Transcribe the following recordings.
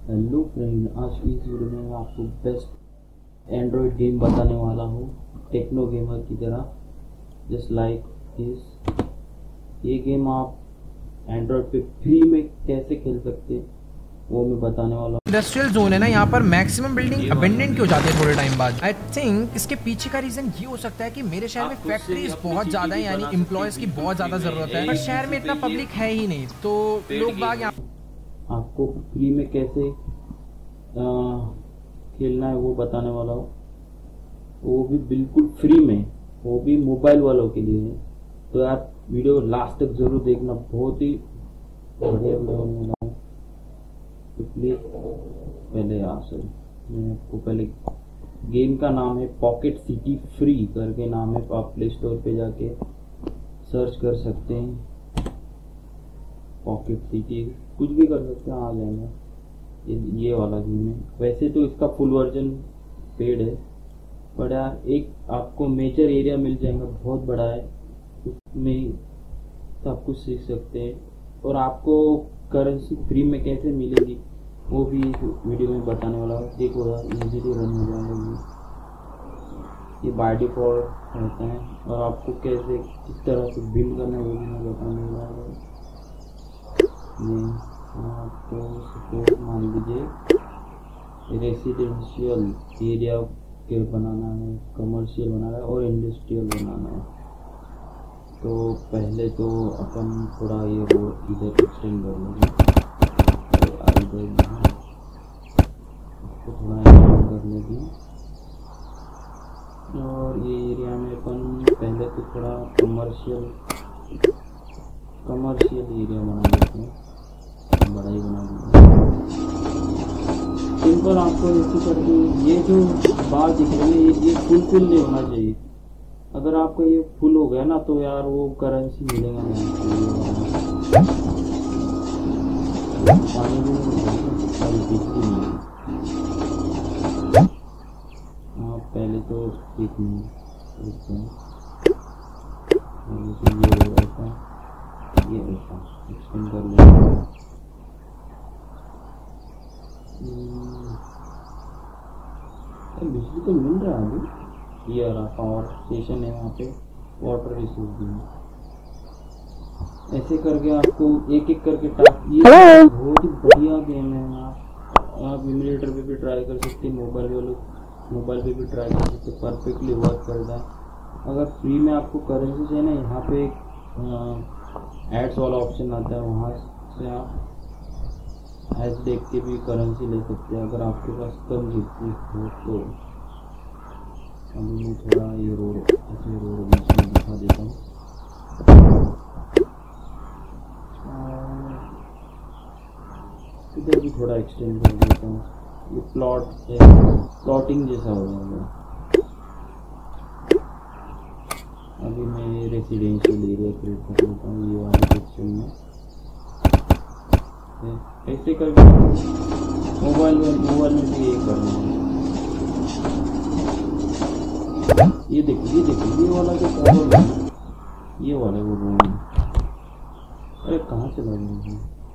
Hello friend, आज की इस वीडियो में मैं आपको बेस्ट एंड्रॉयड गेम बताने वाला हूँ, टेक्नो गेमर की तरह। जस्ट लाइक दिस, ये गेम आप एंड्रॉयड पे फ्री में कैसे खेल सकते हैं वो मैं बताने वाला हूँ। इंडस्ट्रियल जोन है ना, यहाँ पर मैक्सिमम बिल्डिंग अबेंडेंट क्यों जाते हैं थोड़े टाइम बाद। आई थिंक इसके पीछे का रीजन ये हो सकता है कि मेरे शहर में फैक्ट्रीज बहुत ज्यादा है, यानी एम्प्लॉयज की बहुत ज्यादा जरूरत है, पर शहर में इतना पब्लिक है ही नहीं, तो लोग बाग यहाँ आपको फ्री में कैसे खेलना है वो बताने वाला हूँ, वो भी बिल्कुल फ्री में, वो भी मोबाइल वालों के लिए है। तो आप वीडियो लास्ट तक जरूर देखना, बहुत ही बढ़िया वीडियो होने वाला है। तो प्लीज पहले मैं आपको पहले गेम का नाम है पॉकेट सिटी फ्री करके नाम है, आप प्ले स्टोर पे जाके सर्च कर सकते हैं। पॉकेट सिटी कुछ भी कर सकते हैं, आ जाएगा। ये वाला गेम है। वैसे तो इसका फुल वर्जन पेड है, पर यार एक आपको मेजर एरिया मिल जाएगा, बहुत बड़ा है, उसमें सब कुछ सीख सकते हैं। और आपको करेंसी फ्री में कैसे मिलेगी वो भी इस वीडियो में बताने वाला हूँ। देखो यार, इजीली रन हो जाएगा ये बाय डिफॉल्ट रहता है, और आपको कैसे किस तरह से बिल्ड करना है वो भी मैं बताने वाला हूँ। ये आपको सपोज मान लीजिए रेसिडेंशियल एरिया के बनाना है, कमर्शियल बनाना है और इंडस्ट्रियल बनाना है। तो पहले तो अपन थोड़ा ये रोड इधर एक्सटेंड कर लेंगे, इसको थोड़ा एक्सटेंड कर लेंगे। और ये एरिया में अपन पहले तो थोड़ा कमर्शियल एरिया बना लेते हैं, बड़ा ही बना देंगे। सिंपल आपको ऐसे करके ये जो बार दिख रही है ये फुल नहीं होना चाहिए। अगर आपका ये फुल हो गया ना तो यार वो करेंसी मिलेगा नहीं, पानी भी बिजली नहीं। आप पहले तो एक ये ऐसा एक्सटेंड कर लेंगे। बिजली तो मिल रहा है अभी, ये रहा पावर स्टेशन है, वहाँ पे वाटर रिसोर्स भी है। ऐसे करके आपको एक एक करके टास्क, ये बहुत ही बढ़िया गेम है। आप इम्यूलेटर पे भी ट्राई कर सकते हैं, मोबाइल पे भी ट्राई कर सकते, परफेक्टली वर्क करता है। अगर फ्री में आपको करेंसी चाहिए ना, यहाँ पे एड्स वाला ऑप्शन आता है, वहाँ से आप एड्स देख के भी करेंसी ले सकते हैं अगर आपके पास कम जितनी हो तो। अभी मैं थोड़ा ये रोड बीच में दिखा देता हूँ। इधर भी थोड़ा एक्सटेंड कर देता हूँ, ये प्लॉटिंग जैसा हो जाएगा। अभी मैं रेसिडेंशियल एरिया क्रिएट कर देता हूँ ये वाले सेक्शन में। ऐसे करके मोबाइल में भी ये करना है। ये देखो ये वाला जो प्रॉब्लम है, ये वाला वो रूम है। अरे कहाँ चला गया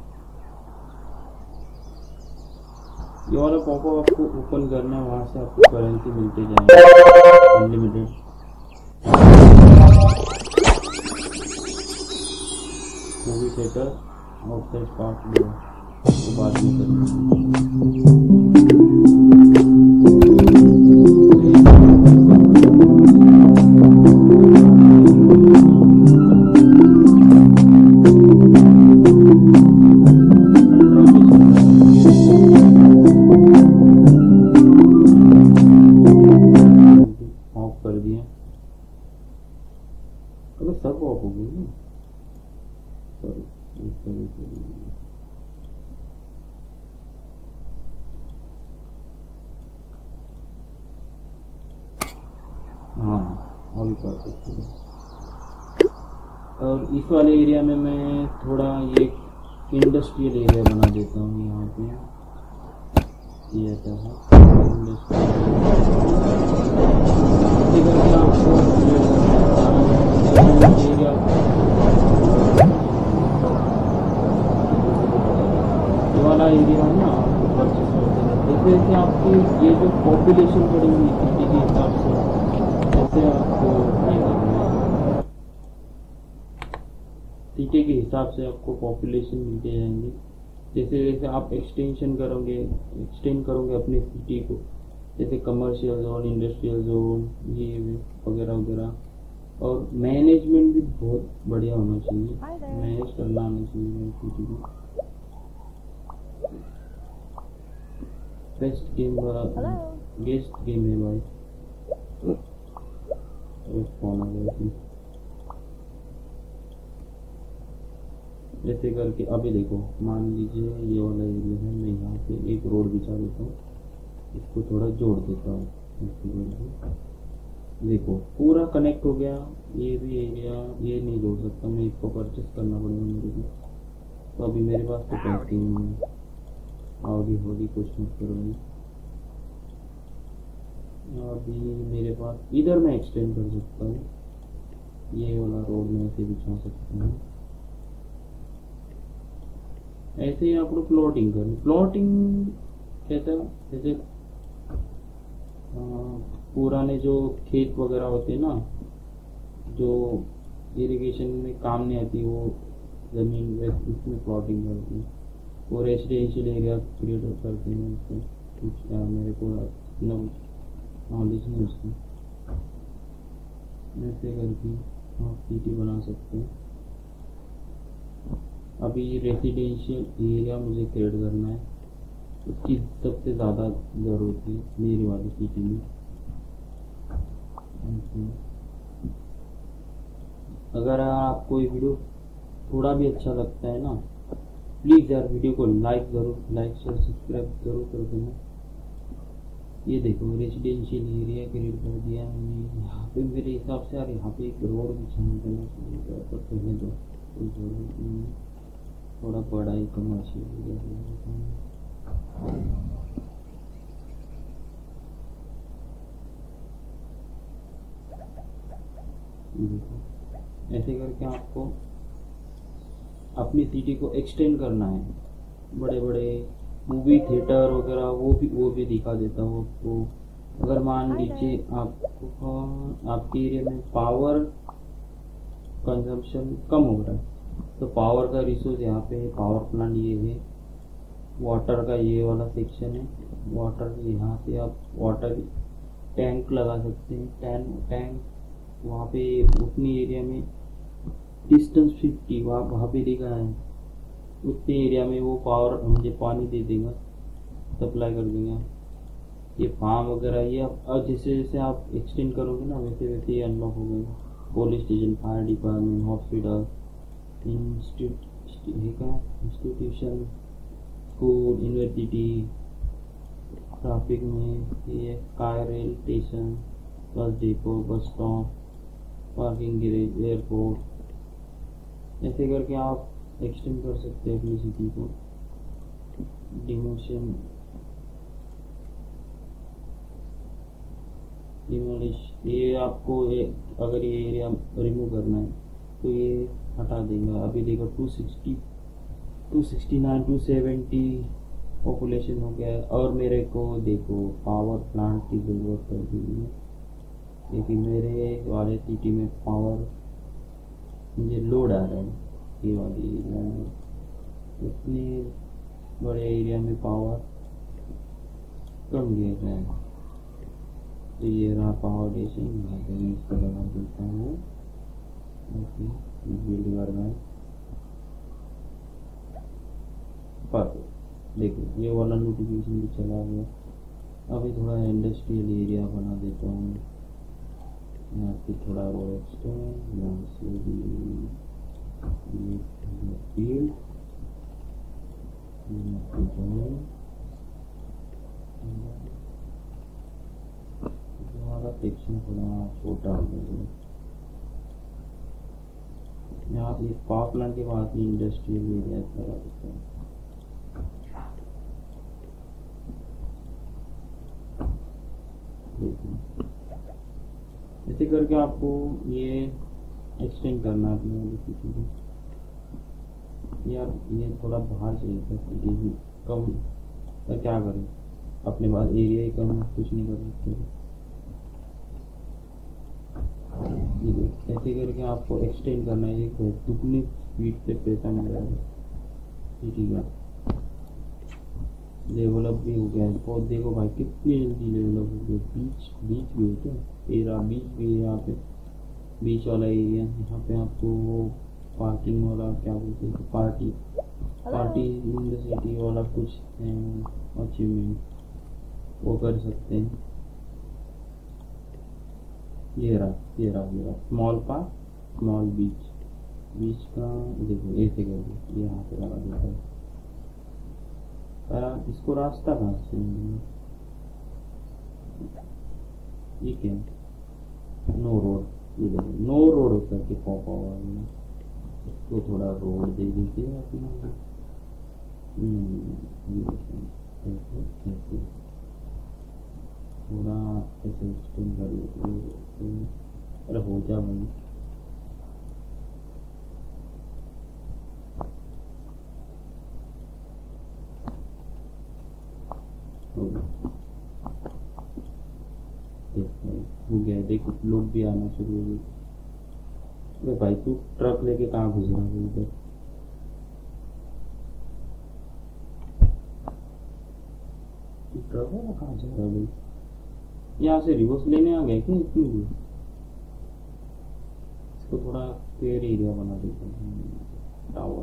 ये वाला पॉपअप? आपको ओपन करना है, वहाँ से आपको करेंसी मिलते जाएंगे unlimited. Movie theatre outside part लो, तो बाद में ऑफ कर दिया। अगर सब ऑफ हो गई, सॉरी हाँ अभी कर सकते हैं। और इस वाले एरिया में मैं थोड़ा ये इंडस्ट्रियल एरिया बना देता हूँ। यहाँ पे ये आता है एरिया, ये वाला एरिया है ना, जैसे आपकी ये जो पॉपुलेशन बढ़ेगी सिटी के हिसाब से, जैसे आपको ये करना है, सिटी के हिसाब से आपको पॉपुलेशन मिलते जाएंगे। जैसे जैसे आप एक्सटेंड करोगे अपने सिटी को, जैसे कमर्शियल जोन, इंडस्ट्रियल जोन, ये वगैरह वगैरह। और मैनेजमेंट भी बहुत बढ़िया होना चाहिए, मैनेज करना आना चाहिए सिटी को। बेस्ट गेम गेस्ट गेम है भाई। फोन आ गया थी। ऐसे करके अभी देखो, मान लीजिए ये वाला एरिया है, मैं यहाँ पे एक रोड बिछा देता हूँ, इसको थोड़ा जोड़ देता हूँ, देखो पूरा कनेक्ट हो गया। ये भी एरिया ये नहीं जोड़ सकता मैं, इसको परचेस करना पड़ेगा मेरे को। तो अभी मेरे पास तो पैसे नहीं है, होगी कुछ मत करोगी। अभी मेरे पास इधर मैं एक्सटेंड कर सकता हूँ, ये वाला रोड में ऐसे बिछा सकता हूँ। ऐसे ही आपको प्लॉटिंग करनी। प्लॉटिंग कहता है जैसे पुराने जो खेत वगैरह होते हैं ना, जो इरिगेशन में काम नहीं आती, वो ज़मीन उसमें प्लॉटिंग करते हैं। वो रेसिडेंशियल एरिया क्रिएट करते हैं, उसको कुछ मेरे को नॉलेज नहीं उसकी। ऐसे करके आप सिटी बना सकते हैं। अभी रेसिडेंशियल एरिया मुझे क्रिएट करना है, उसकी सबसे ज़्यादा ज़रूरत है मेरी वाली सिटी में। अगर आपको ये वीडियो थोड़ा भी अच्छा लगता है ना, प्लीज़ यार वीडियो को लाइक शेयर सब्सक्राइब ज़रूर कर देना। ये देखो रेसिडेंशियल एरिया क्रिएट कर दिया मैंने। यहाँ पे मेरे हिसाब से यार यहाँ पे एक रोड भी छान देना चाहिए, पर तुम्हें तो कोई ज़रूरत नहीं है, थोड़ा बड़ा ही कमर्शियल एरिया। ऐसे करके आपको अपनी सिटी को एक्सटेंड करना है। बड़े बड़े मूवी थिएटर वगैरह वो भी दिखा देता हूँ आपको। अगर मान लीजिए आपको आपके एरिया में पावर कंजम्पशन कम हो रहा है, तो पावर का रिसोर्स यहाँ पे है, पावर प्लांट ये है। वाटर का ये वाला सेक्शन है, वाटर यहाँ से आप वाटर टैंक लगा सकते हैं। टैंक वहाँ पे उतनी एरिया में डिस्टेंस 50 वहाँ पे लिखा है, उतने एरिया में वो पावर मुझे पानी दे देगा, सप्लाई कर देगा। ये फार्म वगैरह ये अब जैसे जैसे आप एक्सटेंड करोगे ना, वैसे वैसे ये अनलॉक हो गएगा। Police station, fire department, hospital, institution, school, university, traffic में ये car, rail station, bus depot, bus stop, parking garage, airport. ऐसे करके आप एक्सटेंड कर सकते हैं अपनी सिटी को। डिमोलिश ये आपको अगर ये एरिया रिमूव करना है तो ये हटा देगा। अभी देखो 260, 269, 270 पॉपुलेशन हो गया है। और मेरे को देखो पावर प्लांट की ज़रूरत पड़ गई है, क्योंकि मेरे वाले सिटी में पावर मुझे लोड आ रहा है। ये वाली एरिया में, इतने बड़े एरिया में पावर कम गिर रहा है। तो ये रहा पावर स्टेशन, यहाँ पे मैं इसको लगा देता हूँ। ओके, बिल्ड करना है। परफेक्ट, देखो ये वाला नोटिफिकेशन भी चला गया। अभी थोड़ा इंडस्ट्रियल एरिया बना देता हूँ, यहाँ से थोड़ा और एक्सटेंड, यहाँ से भी फील्ड, हमारा सेक्शन थोड़ा छोटा हो गया। यहाँ पे पावर प्लांट के बाद ही इंडस्ट्रियल एरिया करा देता है। ऐसे करके आपको ये एक्सटेंड करना है अपने वाली सिटी को। यार ये थोड़ा बाहर चाहिए था सिटी कम, तो क्या करें, अपने पास एरिया ही कम है, कुछ नहीं कर सकते। ये देखो ऐसे करके आपको एक्सटेंड करना है, एक दुगनी स्पीड से पैसा मिल रहा है। ठीक है, डेवलप भी हो गया है बहुत। देखो भाई कितनी जल्दी डेवलप हो गया। बीच बीच भी होते हैं, एरा बीच भी है यहाँ पे, बीच वाला एरिया। यहाँ पे आपको पार्किंग वाला क्या बोलते हैं, पार्टी इन द सिटी वाला कुछ अचीवमेंट वो कर सकते हैं। ये रहा स्मॉल पार्क, स्मॉल बीच का देखो ऐसे करके यहाँ पे लगा दिया है। इसको रास्ता कहाँ से मिलेगा? ये क्या नो रोड, ये देखो नो रोड करके पॉप हुआ है। इसको थोड़ा रोड दे दीजिए अपना। ऐसे थोड़ा ऐसे एक्सटेंड कर लीजिए। अरे हो जा भाई, हो गया। देखो लोग भी आना शुरू हो गए। अरे भाई तू ट्रक लेके कहाँ घुस रहा है इधर? ट्रक है कहाँ जा रहा है भाई? यहाँ से रिवर्स लेने आ गए क्या इतनी दूर? इसको थोड़ा पेड़ एरिया बना देते हैं, टावर।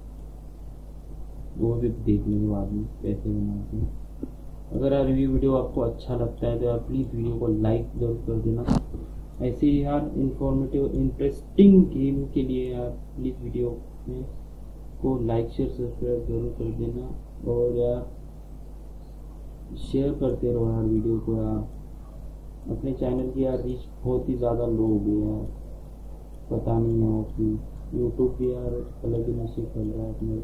वो भी देखने के बाद में कैसे बनाते हैं। अगर यार ये वीडियो आपको अच्छा लगता है तो यार प्लीज़ वीडियो को लाइक जरूर कर देना। ऐसे ही यार इंफॉर्मेटिव इंटरेस्टिंग गेम के लिए यार प्लीज़ वीडियो में को लाइक शेयर सब्सक्राइब जरूर कर देना। और यार शेयर करते रहो यार वीडियो को। यार अपने चैनल की यार रीच बहुत ही ज़्यादा लो हो गई यार, पता नहीं है कि यूट्यूब भी यार अलग ही नशे चल रहा है अपने।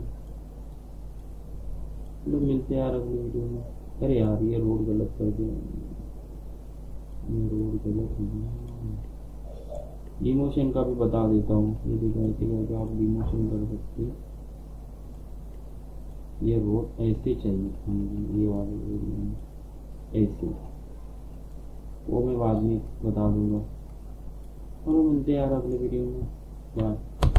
लोग मिलते हैं यार अगली वीडियो में। अरे यार ये रोड गलत कर दिया, ये रोड गलत हो गया। डिमोशन का भी बता देता हूँ, ये देखो ऐसे करके आप डिमोशन कर सकते हैं। ये रोड ऐसे चाहिए, ये वाले रोड ऐसे, वो मैं बाद में बता दूंगा। और मिलते हैं यार अगले वीडियो में। बाय।